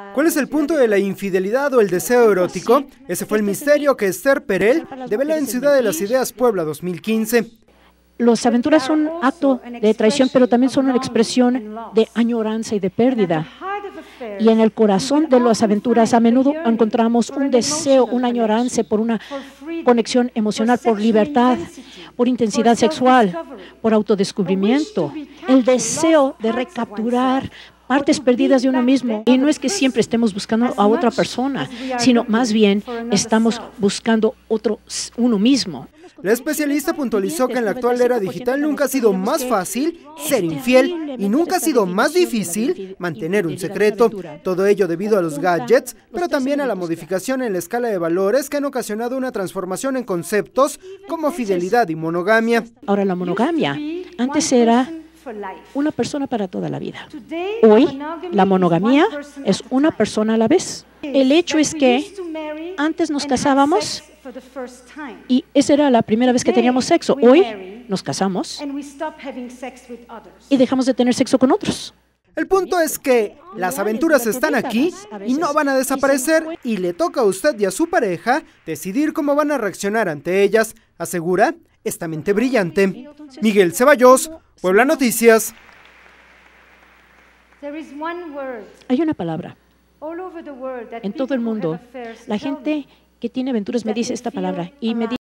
¿Cuál es el punto de la infidelidad o el deseo erótico? Ese fue el misterio que Esther Perel develó en Ciudad de las Ideas, Puebla, 2015. Las aventuras son un acto de traición, pero también son una expresión de añoranza y de pérdida. Y en el corazón de las aventuras a menudo encontramos un deseo, una añoranza por una conexión emocional, por libertad, por intensidad sexual, por autodescubrimiento, el deseo de recapturar partes perdidas de uno mismo. Y no es que siempre estemos buscando a otra persona, sino más bien estamos buscando uno mismo. La especialista puntualizó que en la actual era digital nunca ha sido más fácil ser infiel y nunca ha sido más difícil mantener un secreto. Todo ello debido a los gadgets, pero también a la modificación en la escala de valores que han ocasionado una transformación en conceptos como fidelidad y monogamia. Ahora la monogamia antes era una persona para toda la vida. Hoy la monogamia es una persona a la vez. El hecho es que antes nos casábamos y esa era la primera vez que teníamos sexo. Hoy nos casamos y dejamos de tener sexo con otros. El punto es que las aventuras están aquí y no van a desaparecer y le toca a usted y a su pareja decidir cómo van a reaccionar ante ellas, asegura esta mente brillante. Miguel Ceballos, Puebla Noticias. Hay una palabra. En todo el mundo, la gente que tiene aventuras me dice esta palabra y me dice